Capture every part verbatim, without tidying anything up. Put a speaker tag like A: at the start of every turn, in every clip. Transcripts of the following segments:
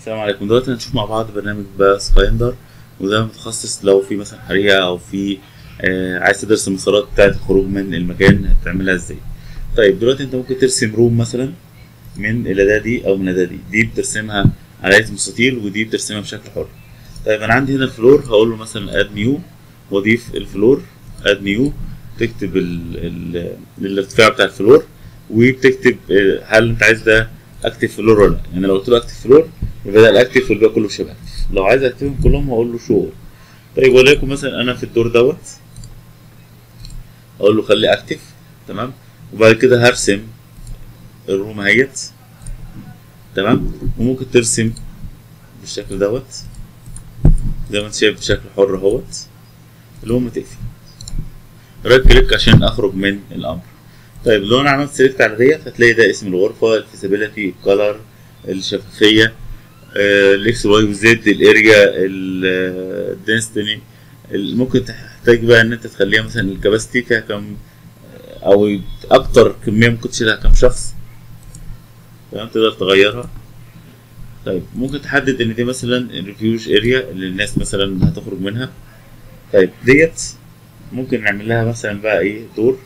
A: السلام عليكم. دلوقتي هنشوف مع بعض برنامج باث فايندر، وده متخصص لو في مثلا حريقة او في آه عايز تدرس المسارات بتاعة الخروج من المكان هتعملها ازاي. طيب دلوقتي انت ممكن ترسم روم مثلا من الاداة دي او من الاداة دي دي بترسمها على هيئة مستطيل ودي بترسمها بشكل حر. طيب انا عندي هنا الفلور، هقول له مثلا اد نيو واضيف الفلور. اد نيو تكتب ال ال الارتفاع بتاع الفلور، وبتكتب آه، هل انت عايز ده اكتف فلور ولا لا. يعني لو قلت له اكتف فلور يبقى ده الاكتف والباقي كله شبه اكتف. لو عايز اكتفهم كلهم هقول له شو. طيب وليكن مثلا انا في الدور دوت اقول له خلي اكتف، تمام. وبعد كده هرسم الروم اهيت، تمام. وممكن ترسم بالشكل دوت زي ما انت شايف بشكل حر اهوت. الروم تقفل، رايت كليك عشان اخرج من الامر. طيب لو انا عملت سيلكت على ديت هتلاقي ده اسم الغرفه، الفيزابيلتي، الكالر، الشفافيه، الاكس واي وزد، الاريا، الدنسيتي. ممكن تحتاج بقى ان انت تخليها مثلا الكباستي فيها كم، او اكتر كميه ممكن تشيلها كم شخص، تمام. تقدر تغيرها. طيب ممكن تحدد ان دي مثلا الريفيوج اريا اللي الناس مثلا هتخرج منها. طيب ديت ممكن نعمل لها مثلا بقى ايه دور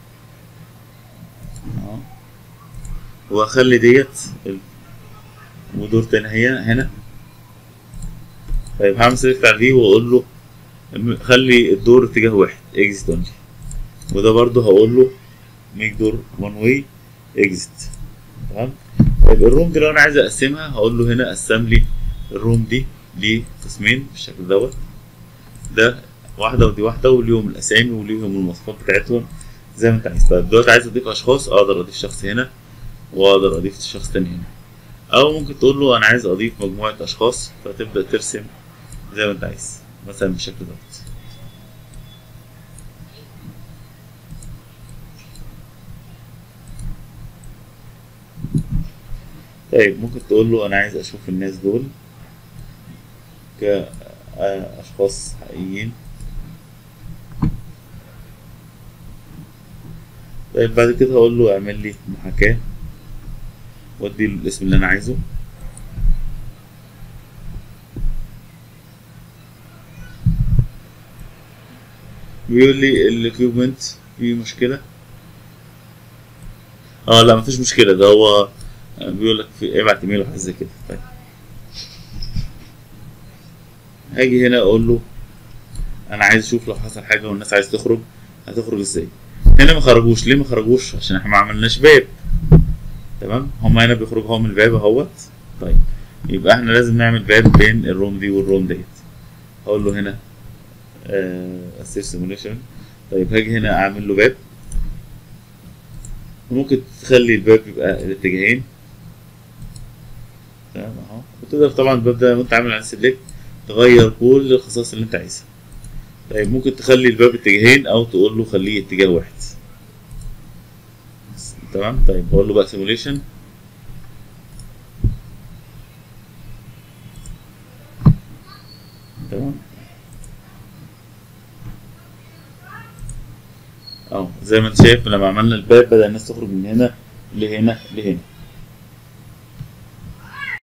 A: اهو، واخلي ديت ودور تاني هي هنا. طيب هعمل سيلكت على دي واقول له خلي الدور اتجاه واحد اكزيت اونلي، وده برضو هقول له ميك دور وان واي اكزيت، تمام. طيب الروم دي لو انا عايز اقسمها هقول له هنا قسم لي الروم دي لقسمين بالشكل دوت، ده واحده ودي واحده، وليهم الاسامي وليهم المواصفات بتاعتهم زي ما انت عايز. طيب دلوقتي عايز اضيف اشخاص، اقدر اضيف شخص هنا واقدر اضيف شخص تاني هنا، او ممكن تقول له انا عايز اضيف مجموعه اشخاص فتبدا ترسم زي ما انت عايز مثلا بالشكل دوت. طيب ممكن تقول له انا عايز اشوف الناس دول كاشخاص حقيقيين. طيب بعد كده هقول له اعمل لي محاكاة وادي له الاسم اللي انا عايزه. بيقول لي الاكيوبمنت فيه مشكلة. اه لا مفيش مشكلة، ده هو بيقول لك في ابعت ايميل وحاجة زي كده. طيب هاجي هنا اقول له انا عايز اشوف لو حصل حاجة والناس عايز تخرج هتخرج ازاي. هنا ما خرجوش، ليه ما خرجوش؟ عشان احنا ما عملناش باب، تمام. هما هنا بيخرجوا اهو من الباب اهوت. طيب يبقى احنا لازم نعمل باب بين الروم دي والروم ديت. هقول له هنا اسير سيموليشن. طيب هاجي هنا اعمل له باب، وممكن تخلي الباب يبقى الاتجاهين، تمام اهو. وتقدر طبعا الباب ده وانت عامل على سيلكت تغير كل الخصائص اللي انت عايزها. طيب ممكن تخلي الباب اتجاهين او تقول له خليه اتجاه واحد، تمام. طيب بقول له بقى سيموليشن، تمام اهو. زي ما انت شايف لما عملنا الباب بدأ الناس تخرج من هنا لهنا لهنا.